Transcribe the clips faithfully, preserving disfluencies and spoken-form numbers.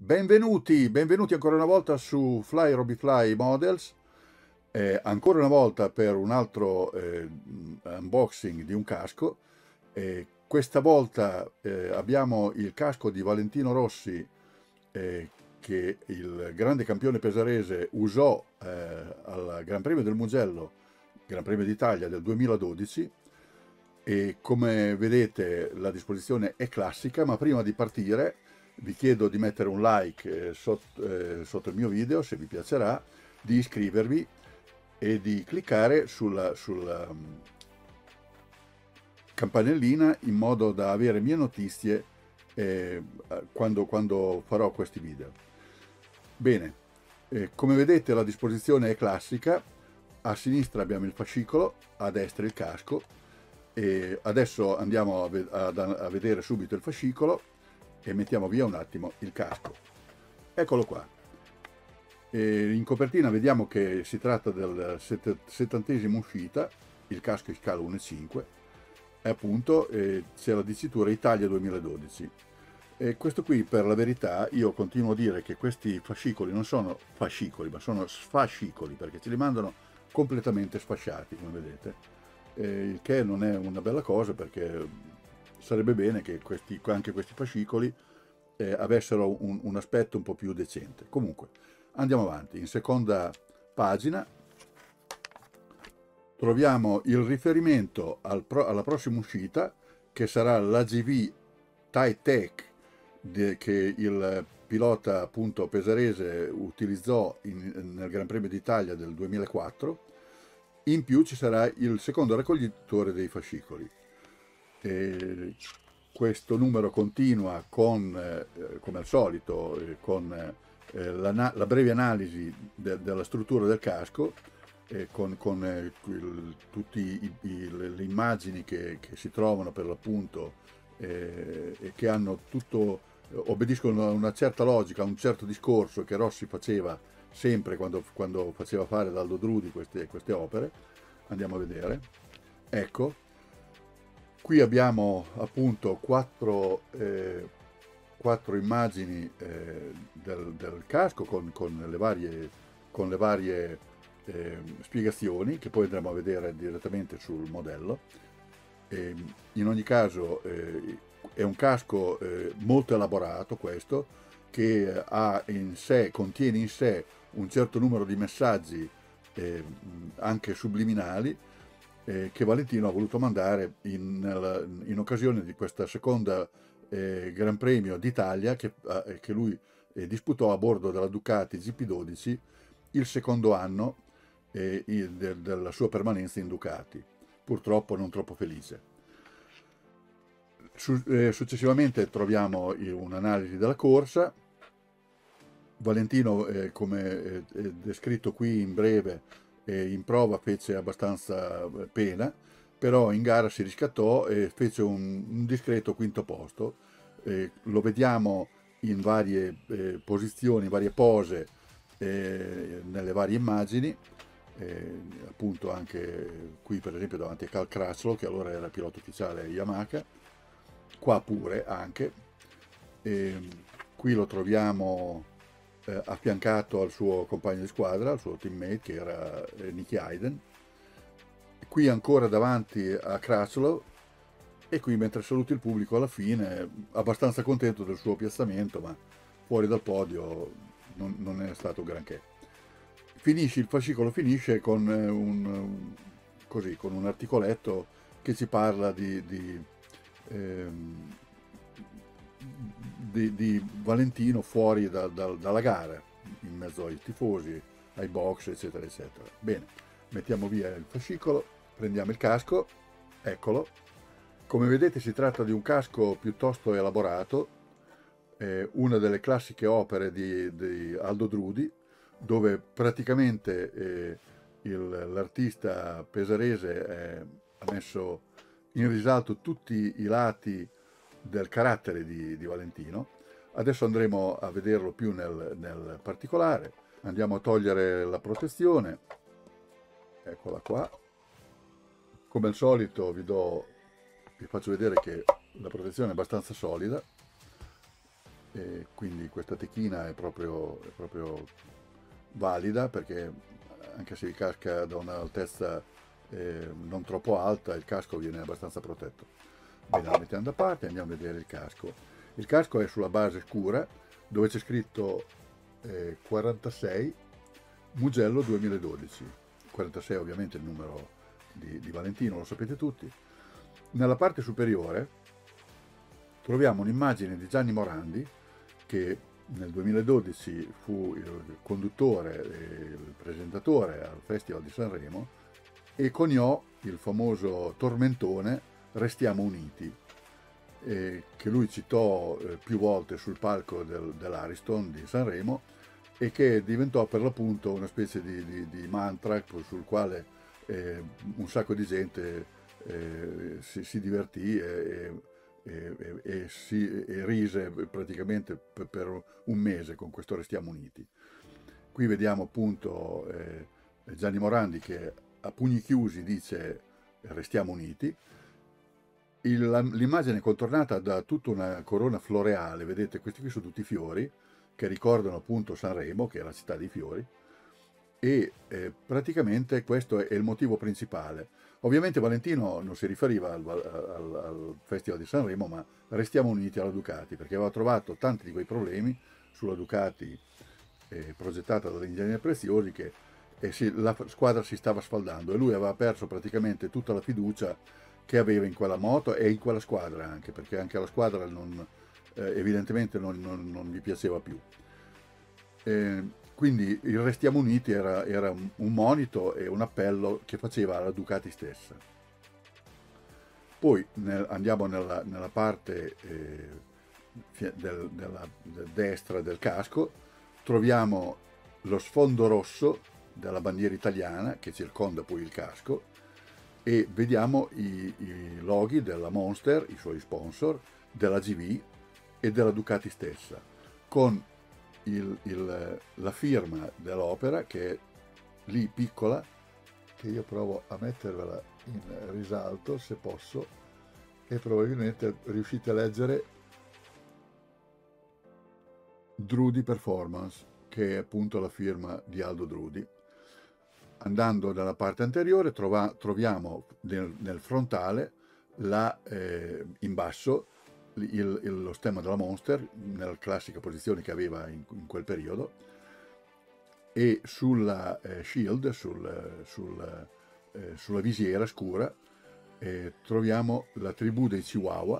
Benvenuti, benvenuti ancora una volta su Fly Roby Fly Models, eh, ancora una volta per un altro eh, unboxing di un casco. Eh, questa volta eh, abbiamo il casco di Valentino Rossi, eh, che il grande campione pesarese usò eh, al Gran Premio del Mugello, Gran Premio d'Italia del duemiladodici, e come vedete la disposizione è classica, ma prima di partire vi chiedo di mettere un like eh, sotto, eh, sotto il mio video se vi piacerà, di iscrivervi e di cliccare sulla, sulla um, campanellina in modo da avere mie notizie eh, quando, quando farò questi video. Bene, eh, come vedete la disposizione è classica, a sinistra abbiamo il fascicolo, a destra il casco, e adesso andiamo a, ve a, a vedere subito il fascicolo e mettiamo via un attimo il casco. Eccolo qua. E in copertina vediamo che si tratta del settantesimo uscita, il casco in scala uno virgola cinque, e appunto eh, c'è la dicitura Italia duemiladodici. E questo qui, per la verità, io continuo a dire che questi fascicoli non sono fascicoli, ma sono sfascicoli, perché ce li mandano completamente sfasciati, come vedete, eh, il che non è una bella cosa, perché sarebbe bene che questi, anche questi fascicoli eh, avessero un, un aspetto un po' più decente. Comunque, andiamo avanti. In seconda pagina troviamo il riferimento al pro, alla prossima uscita, che sarà l'A G V Titech, che il pilota appunto pesarese utilizzò in, nel Gran Premio d'Italia del duemilaquattro. In più ci sarà il secondo raccoglitore dei fascicoli. E questo numero continua con, eh, come al solito, eh, con eh, la, la breve analisi de, della struttura del casco, eh, con, con eh, tutte le immagini che, che si trovano per l'appunto eh, e che hanno tutto, obbediscono a una certa logica, a un certo discorso che Rossi faceva sempre quando, quando faceva fare ad Aldo Drudi queste, queste opere. Andiamo a vedere. Ecco. Qui abbiamo appunto quattro, eh, quattro immagini eh, del, del casco con, con le varie, con le varie eh, spiegazioni che poi andremo a vedere direttamente sul modello. E in ogni caso eh, è un casco eh, molto elaborato questo, che ha in sé, contiene in sé un certo numero di messaggi eh, anche subliminali, Eh, che Valentino ha voluto mandare in, in occasione di questa seconda eh, Gran Premio d'Italia che, eh, che lui eh, disputò a bordo della Ducati G P dodici, il secondo anno eh, de, della sua permanenza in Ducati, purtroppo non troppo felice. Su, eh, successivamente troviamo un'analisi della corsa. Valentino, eh, come è descritto qui in breve, e in prova fece abbastanza pena, però in gara si riscattò e fece un, un discreto quinto posto. Eh, lo vediamo in varie eh, posizioni, in varie pose eh, nelle varie immagini, eh, appunto anche qui per esempio davanti a Cal Crutchlow, che allora era pilota ufficiale Yamaha, qua pure anche. E qui lo troviamo Eh, affiancato al suo compagno di squadra, al suo teammate che era eh, Nicky Hayden. Qui ancora davanti a Crutchlow, e qui mentre saluti il pubblico alla fine, abbastanza contento del suo piazzamento, ma fuori dal podio non, non è stato granché. Finisce, il fascicolo finisce con un, così, con un articoletto che ci parla di, di ehm, Di, di Valentino fuori da, da, dalla gara, in mezzo ai tifosi, ai box, eccetera, eccetera. Bene, mettiamo via il fascicolo, prendiamo il casco, eccolo. Come vedete si tratta di un casco piuttosto elaborato, eh, una delle classiche opere di, di Aldo Drudi, dove praticamente eh, l'artista pesarese eh, ha messo in risalto tutti i lati del carattere di, di Valentino. Adesso andremo a vederlo più nel, nel particolare. Andiamo a togliere la protezione, eccola qua. Come al solito vi, do, vi faccio vedere che la protezione è abbastanza solida. e quindi questa techina è proprio, è proprio valida, perché anche se vi casca da un'altezza eh, non troppo alta, il casco viene abbastanza protetto. Bene, la mettiamo da parte e andiamo a vedere il casco. Il casco è sulla base scura, dove c'è scritto eh, quarantasei Mugello duemiladodici. quarantasei ovviamente è il numero di, di Valentino, lo sapete tutti. Nella parte superiore troviamo un'immagine di Gianni Morandi, che nel duemiladodici fu il conduttore e il presentatore al Festival di Sanremo e coniò il famoso tormentone Restiamo Uniti, eh, che lui citò eh, più volte sul palco del, dell'Ariston di Sanremo, e che diventò per l'appunto una specie di, di, di mantra sul quale eh, un sacco di gente eh, si, si divertì e, e, e, e, si, e rise praticamente per, per un mese con questo Restiamo Uniti. Qui vediamo appunto eh, Gianni Morandi che a pugni chiusi dice Restiamo Uniti. L'immagine è contornata da tutta una corona floreale, vedete, questi qui sono tutti fiori che ricordano appunto Sanremo, che è la città dei fiori, e eh, praticamente questo è il motivo principale. Ovviamente Valentino non si riferiva al, al, al Festival di Sanremo, ma Restiamo Uniti alla Ducati, perché aveva trovato tanti di quei problemi sulla Ducati eh, progettata dagli ingegneri preziosi, che eh, si, la squadra si stava sfaldando e lui aveva perso praticamente tutta la fiducia che aveva in quella moto e in quella squadra anche, perché anche la squadra non, eh, evidentemente non, non, non gli piaceva più. Eh, quindi il Restiamo Uniti era, era un, un monito e un appello che faceva alla Ducati stessa. Poi nel, andiamo nella, nella parte eh, del, della, del destra del casco, troviamo lo sfondo rosso della bandiera italiana che circonda poi il casco, e vediamo i, i loghi della Monster, i suoi sponsor, della G V e della Ducati stessa, con il, il, la firma dell'opera che è lì piccola, che io provo a mettervela in risalto se posso, e probabilmente riuscite a leggere Drudi Performance, che è appunto la firma di Aldo Drudi. Andando dalla parte anteriore trova, troviamo nel, nel frontale la, eh, in basso il, il, lo stemma della Monster nella classica posizione che aveva in, in quel periodo, e sulla eh, shield, sul, sul, eh, sulla visiera scura eh, troviamo la tribù dei Chihuahua,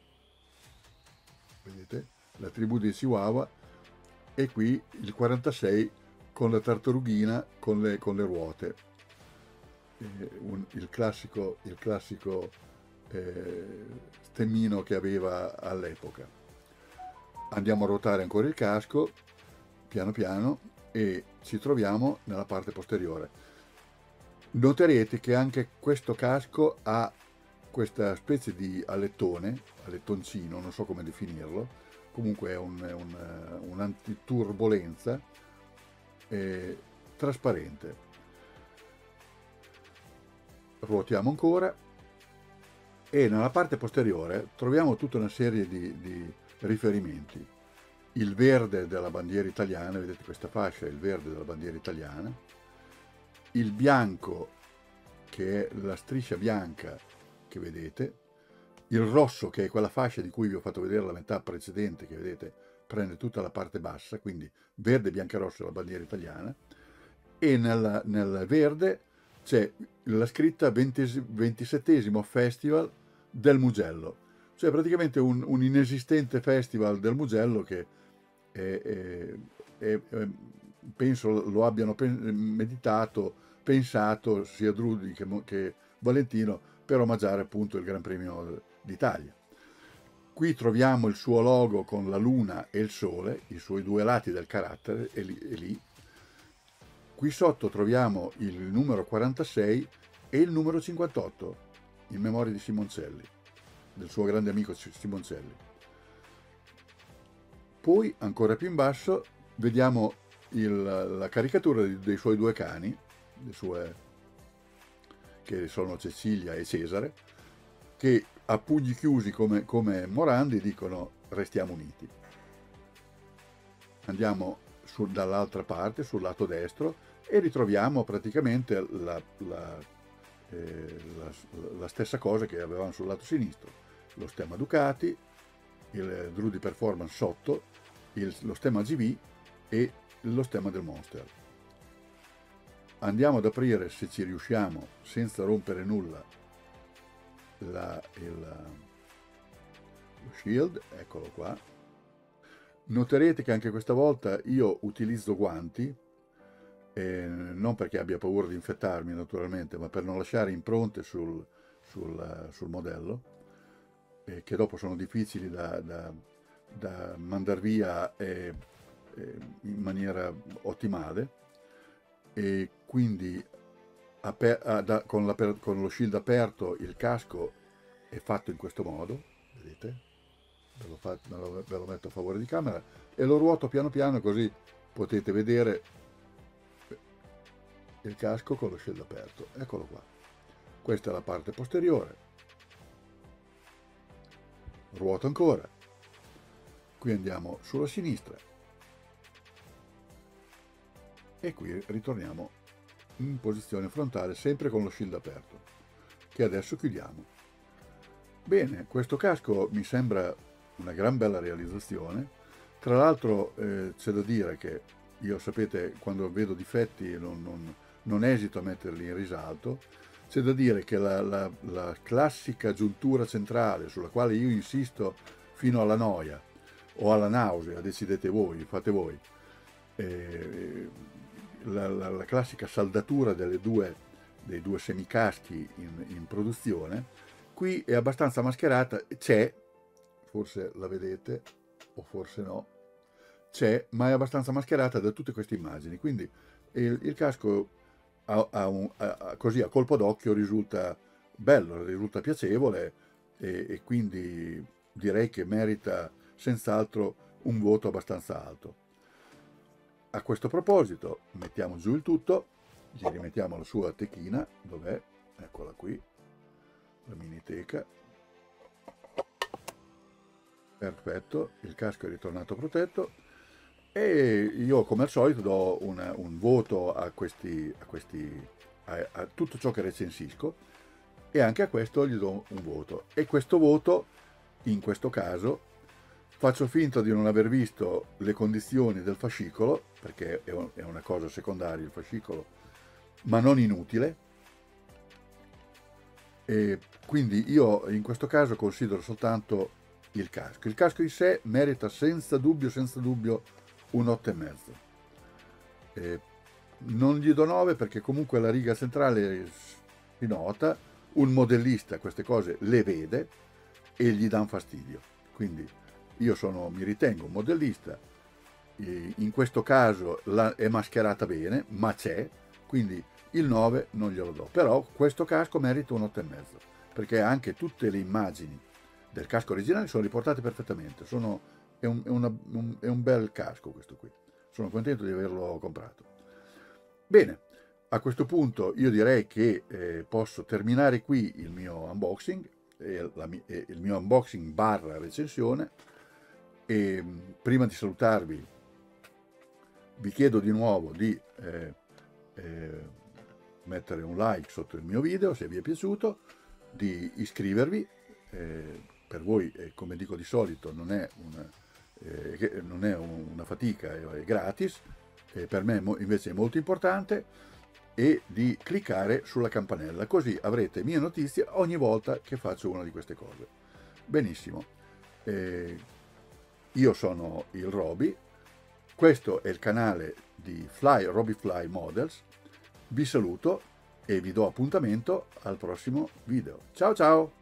vedete? La tribù dei Chihuahua, e qui il quarantasei con la tartarughina con le, con le ruote, eh, un, il classico, il classico eh, stemmino che aveva all'epoca. Andiamo a ruotare ancora il casco, piano piano, e ci troviamo nella parte posteriore. Noterete che anche questo casco ha questa specie di alettone, alettoncino, non so come definirlo, comunque è un, un, un'antiturbolenza eh, trasparente. Ruotiamo ancora e nella parte posteriore troviamo tutta una serie di, di riferimenti. Il verde della bandiera italiana, vedete questa fascia è il verde della bandiera italiana, il bianco che è la striscia bianca che vedete, il rosso che è quella fascia di cui vi ho fatto vedere la metà precedente, che vedete prende tutta la parte bassa, quindi verde, bianco e rosso la bandiera italiana, e nel, nel verde c'è la scritta ventisettesimo Festival del Mugello, cioè praticamente un, un inesistente festival del Mugello che è, è, è, è, penso lo abbiano meditato, pensato sia Drudi che, che Valentino per omaggiare appunto il Gran Premio d'Italia. Qui troviamo il suo logo con la luna e il sole, i suoi due lati del carattere, e lì, e lì. Qui sotto troviamo il numero quarantasei e il numero cinquantotto, in memoria di Simoncelli, del suo grande amico Simoncelli. Poi, ancora più in basso, vediamo il, la caricatura dei, dei suoi due cani, le sue, che sono Cecilia e Cesare, che a pugni chiusi come, come Morandi dicono Restiamo Uniti. andiamo su, dall'altra parte, sul lato destro, e ritroviamo praticamente la, la, eh, la, la stessa cosa che avevamo sul lato sinistro: lo stemma Ducati, il Drudy Performance sotto, il, lo stemma G V e lo stemma del Monster. Andiamo ad aprire, se ci riusciamo, senza rompere nulla, la, il, lo shield, eccolo qua. Noterete che anche questa volta io utilizzo guanti, eh, non perché abbia paura di infettarmi naturalmente, ma per non lasciare impronte sul, sul, sul modello, eh, che dopo sono difficili da, da, da mandar via eh, eh, in maniera ottimale. E quindi aper, da, con, la, con lo shield aperto il casco è fatto in questo modo, vedete? Ve lo, fa, ve, lo, ve lo metto a favore di camera e lo ruoto piano piano, così potete vedere il casco con lo shield aperto. Eccolo qua. Questa è la parte posteriore. Ruoto ancora. Qui andiamo sulla sinistra. E qui ritorniamo in posizione frontale, sempre con lo shield aperto, che adesso chiudiamo. Bene, questo casco mi sembra una gran bella realizzazione. Tra l'altro eh, c'è da dire che io, sapete, quando vedo difetti non, non, non esito a metterli in risalto. C'è da dire che la, la, la classica giuntura centrale, sulla quale io insisto fino alla noia o alla nausea, decidete voi, fate voi, eh, la, la, la classica saldatura delle due, dei due semicaschi in, in produzione, qui è abbastanza mascherata, c'è, forse la vedete o forse no, c'è, ma è abbastanza mascherata da tutte queste immagini, quindi il, il casco a, a un, a, così a colpo d'occhio risulta bello, risulta piacevole e, e quindi direi che merita senz'altro un voto abbastanza alto. A questo proposito mettiamo giù il tutto, gli rimettiamo la sua techina, dov'è? Eccola qui, la mini teca. Perfetto, il casco è ritornato protetto e io come al solito do una, un voto a, questi, a, questi, a, a tutto ciò che recensisco, e anche a questo gli do un voto. E questo voto, in questo caso, faccio finta di non aver visto le condizioni del fascicolo, perché è, un, è una cosa secondaria il fascicolo, ma non inutile. E quindi io in questo caso considero soltanto il casco. Il casco in sé merita senza dubbio, senza dubbio un otto e mezzo. Eh, non gli do nove perché comunque la riga centrale si nota, un modellista queste cose le vede e gli dà fastidio. Quindi io sono, mi ritengo un modellista, eh, in questo caso la, è mascherata bene, ma c'è, quindi il nove non glielo do. Però questo casco merita un otto e mezzo perché anche tutte le immagini del casco originale sono riportate perfettamente. Sono, è, un, è, una, un, è un bel casco questo qui. Sono contento di averlo comprato. Bene, a questo punto io direi che eh, posso terminare qui il mio unboxing, eh, la, eh, il mio unboxing barra recensione. E prima di salutarvi vi chiedo di nuovo di eh, eh, mettere un like sotto il mio video se vi è piaciuto, di iscrivervi. Eh, per voi, eh, come dico di solito, non è una, eh, non è una fatica, è, è gratis, eh, per me invece è molto importante, e di cliccare sulla campanella, così avrete mie notizie ogni volta che faccio una di queste cose. Benissimo, eh, io sono il Roby, questo è il canale di Fly Roby Fly Models, vi saluto e vi do appuntamento al prossimo video. Ciao ciao!